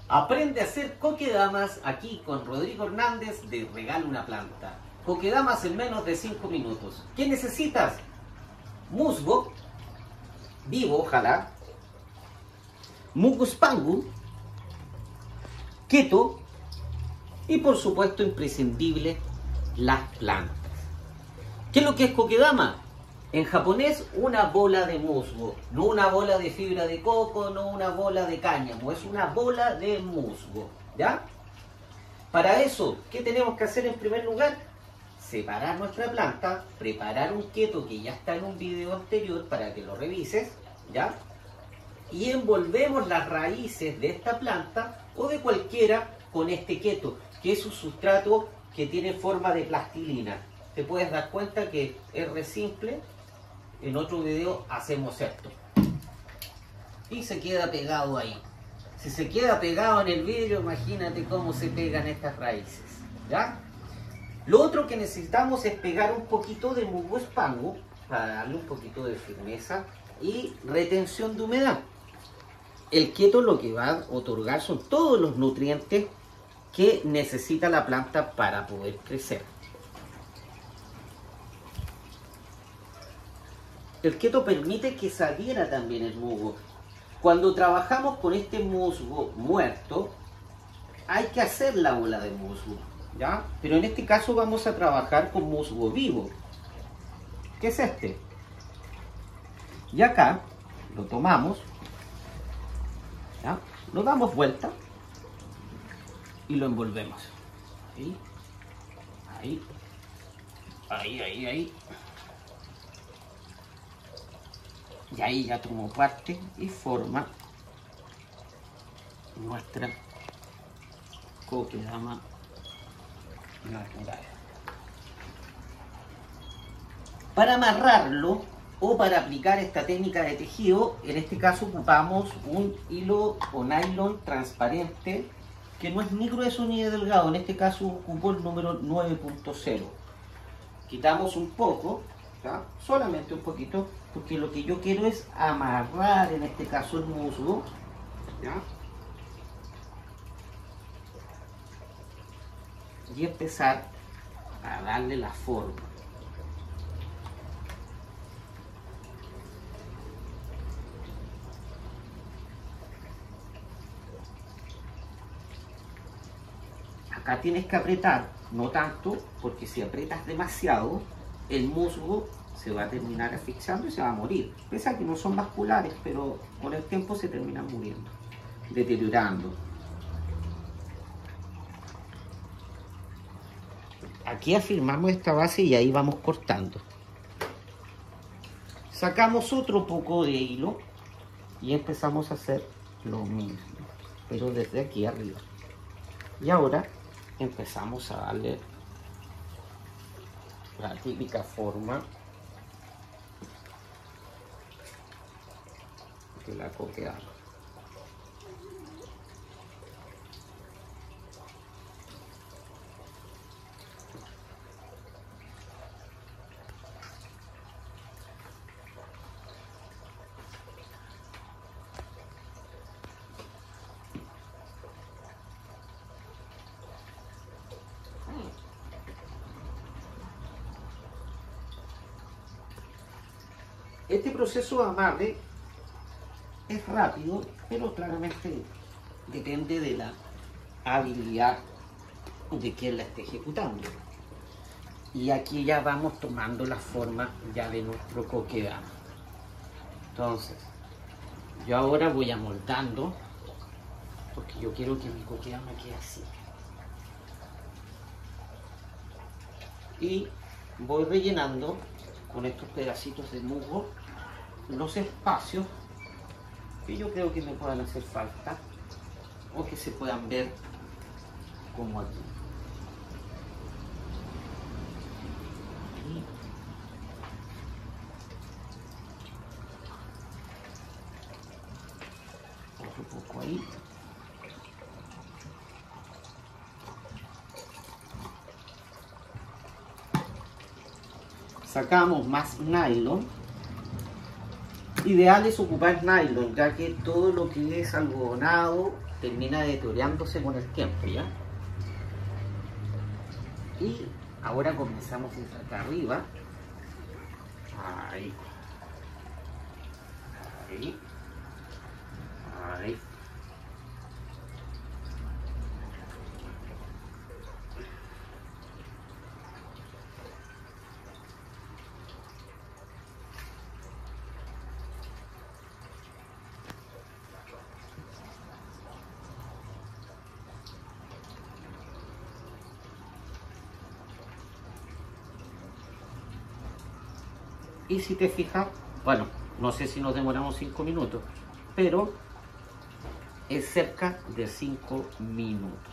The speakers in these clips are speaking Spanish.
Aprende a hacer kokedamas aquí con Rodrigo Hernández de Regala una Planta. Kokedamas en menos de 5 minutos. ¿Qué necesitas? Musgo, vivo ojalá, Mungus Pangu, keto y por supuesto imprescindible las plantas. ¿Qué es lo que es kokedama? En japonés, una bola de musgo, no una bola de fibra de coco, no una bola de cáñamo, es una bola de musgo, ¿ya? Para eso, ¿qué tenemos que hacer en primer lugar? Separar nuestra planta, preparar un keto que ya está en un video anterior para que lo revises, ¿ya? Y envolvemos las raíces de esta planta o de cualquiera con este keto, que es un sustrato que tiene forma de plastilina. Te puedes dar cuenta que es re simple. En otro video hacemos esto y se queda pegado ahí. Si se queda pegado en el vidrio, imagínate cómo se pegan estas raíces, ¿ya? Lo otro que necesitamos es pegar un poquito de musgo spangu para darle un poquito de firmeza y retención de humedad. El keto lo que va a otorgar son todos los nutrientes que necesita la planta para poder crecer. El keto permite que se adhiera también el musgo. Cuando trabajamos con este musgo muerto, hay que hacer la bola de musgo, ¿ya? Pero en este caso vamos a trabajar con musgo vivo, que es este. Y acá lo tomamos, ¿ya? Lo damos vuelta y lo envolvemos. Ahí, ahí, ahí, ahí. Y ahí ya tomó parte y forma nuestra kokedama natural. Para amarrarlo o para aplicar esta técnica de tejido, en este caso ocupamos un hilo o nylon transparente que no es ni grueso ni delgado. En este caso ocupo el número 9.0. Quitamos un poco, ¿ya? Solamente un poquito, porque lo que yo quiero es amarrar en este caso el musgo, ¿ya? Y empezar a darle la forma. Acá tienes que apretar, no tanto, porque si aprietas demasiado, el musgo se va a terminar asfixiando y se va a morir. Pese a que no son vasculares, pero con el tiempo se terminan muriendo, deteriorando. Aquí afirmamos esta base y ahí vamos cortando. Sacamos otro poco de hilo y empezamos a hacer lo mismo, pero desde aquí arriba. Y ahora empezamos a darle la típica forma de la kokedama. Este proceso de amarre es rápido, pero claramente depende de la habilidad de quien la esté ejecutando. Y aquí ya vamos tomando la forma ya de nuestro kokedama. Entonces, yo ahora voy amoldando, porque yo quiero que mi kokedama quede así. Y voy rellenando con estos pedacitos de musgo los espacios que yo creo que me puedan hacer falta o que se puedan ver como aquí. Otro poco ahí. Sacamos más nylon. Ideal es ocupar nylon, ya que todo lo que es algodonado termina deteriorándose con el tiempo, ¿ya? Y ahora comenzamos desde acá arriba. Ahí. Ahí. Ahí. Y si te fijas, bueno, no sé si nos demoramos 5 minutos, pero es cerca de 5 minutos.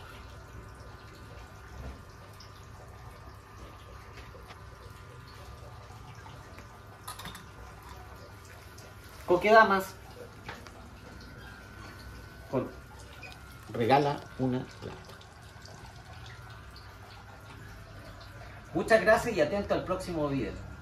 Coquedamas regala una planta. Muchas gracias y atento al próximo video.